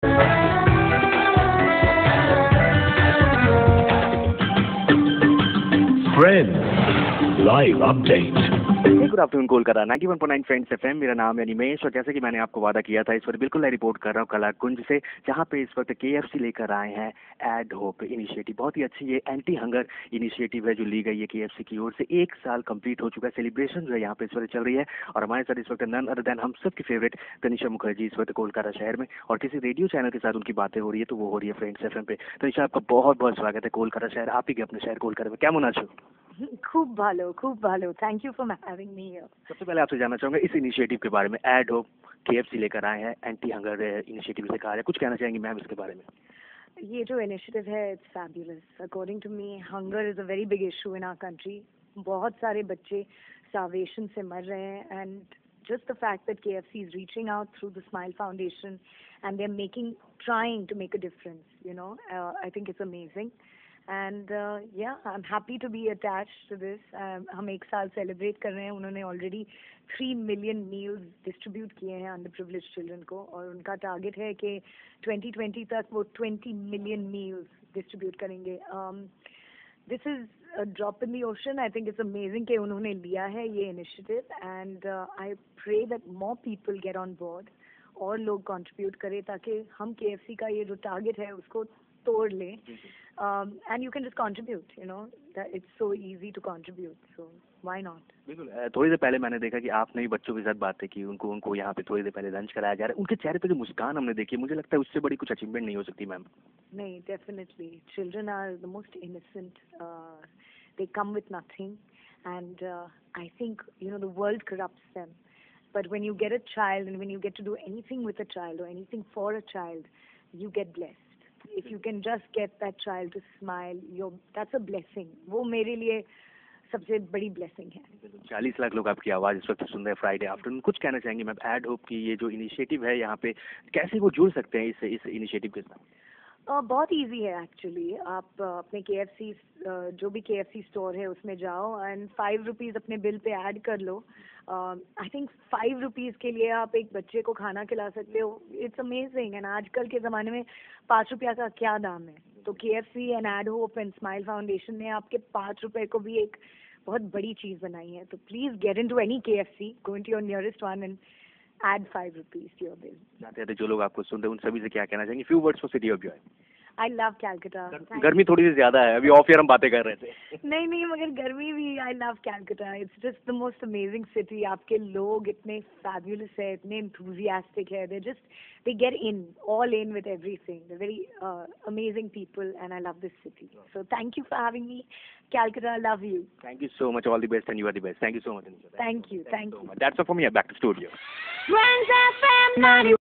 Friends, live update. Good afternoon Kolkata 91.9 friends FM. मेरा नाम है अनिमेश और जैसे कि मैंने आपको वादा किया था, इस वक्त बिल्कुल नई रिपोर्ट कर रहा हूँ कला कुंज से, जहाँ पे इस वक्त केएफसी लेकर आए हैं एड होप इनिशिएटिव। बहुत ही अच्छी ये एंटी हंगर इनिशिएटिव है जो ली गई है केएफसी की ओर से। 1 साल कंप्लीट हो चुका है, सेलिब्रेशन जो है यहाँ पे इस वक्त चल रही है। और हमारे साथ इस वक्त नन अदर देन हम सबकी फेवरेट तनिषा मुखर्जी इस वक्त कोलकाता शहर में, और किसी रेडियो चैनल के साथ उनकी बातें हो रही है, तो वो हो रही है फ्रेंड्स एफएम पे। तनिषा, आपका बहुत बहुत स्वागत है कोलकाता शहर। आप ही के अपने शहर कोलकाता में কেমন আছো? खूब भालो। Thank you for having me here. सबसे पहले आपसे जानना चाहूंगा इस इनिशिएटिव के बारे में। एड होप केएफसी लेकर आए हैं, एंटी हंगर इनिशिएटिव से कहा है, कुछ कहना चाहेंगे मैम इसके बारे में? ये जो इनिशिएटिव है it's fabulous. According to me hunger is a very big issue in our country. बहुत सारे बच्चे starvation से मर रहे हैं, and just the fact that KFC is reaching out through the Smile Foundation and they're trying to make a difference, I think it's amazing. And yeah, I'm happy to be attached to this. हम 1 साल celebrate कर रहे हैं। उन्होंने already 3 million meals distribute किए हैं underprivileged children को, और उनका target है कि 2020 तक वो 20 million meals distribute करेंगे. This is a drop in the ocean. I think it's amazing कि उन्होंने लिया है ये initiative, and I pray that more people get on board और लोग contribute करें ताकि हम KFC का ये जो target है उसको तोड़ लें. And you can just contribute, that it's so easy to contribute, so why not? बिल्कुल। थोड़ी देर पहले मैंने देखा कि आपने ही बच्चों के साथ बातें की, उनको यहाँ पे थोड़ी देर पहले लंच कराया जा रहा है। उनके चेहरे पे जो मुस्कान हमने देखी, मुझे लगता है उससे बड़ी कुछ अचीवमेंट नहीं हो सकती मैम। नहीं, definitely children are the most innocent. They come with nothing, and I think the world corrupts them, but when you get a child and when you get to do anything with a child or anything for a child, you get blessed. If you can just get that child to smile, that's a blessing. वो मेरे लिए सबसे बड़ी blessing है। 40 लाख लोग आपकी आवाज़ इस वक्त सुन रहे हैं फ्राइडे आफ्टरनून। कुछ कहना चाहेंगे मैम एड होप की ये जो इनिशिएटिव है यहाँ पे, कैसे वो जुड़ सकते हैं इस इनिशिएटिव के साथ? बहुत इजी है एक्चुअली। आप अपने KFC जो भी KFC स्टोर है उसमें जाओ एंड 5 रुपीज़ अपने बिल पे ऐड कर लो। आई थिंक 5 रुपीज़ के लिए आप एक बच्चे को खाना खिला सकते हो। It's amazing. एंड आजकल के ज़माने में 5 रुपया का क्या दाम है? तो KFC and add hope and smile foundation ने आपके 5 रुपये को भी एक बहुत बड़ी चीज़ बनाई है। तो please get into any KFC, go into your nearest one and add 5 rupees to your bill. जाते जो लोग आपको सुन रहे हैं उन सभी से क्या कहना चाहेंगे? Few words for City of Joy. I love Calcutta. गर्मी थोड़ी सी ज्यादा है, अभी ऑफ ईयर हम बातें कर रहे थे। नहीं मगर गर्मी भी I love Calcutta. It's just the most amazing city. आपके लोग इतने fabulous है, इतने enthusiastic है. They get all in with everything. They're very amazing people, and I love this city. So thank you for having me, Calcutta. Love you. Thank you so much. All the best, and you are the best. Thank you so much. Thank you. That's all from me. Back to studio. Friends FM 91.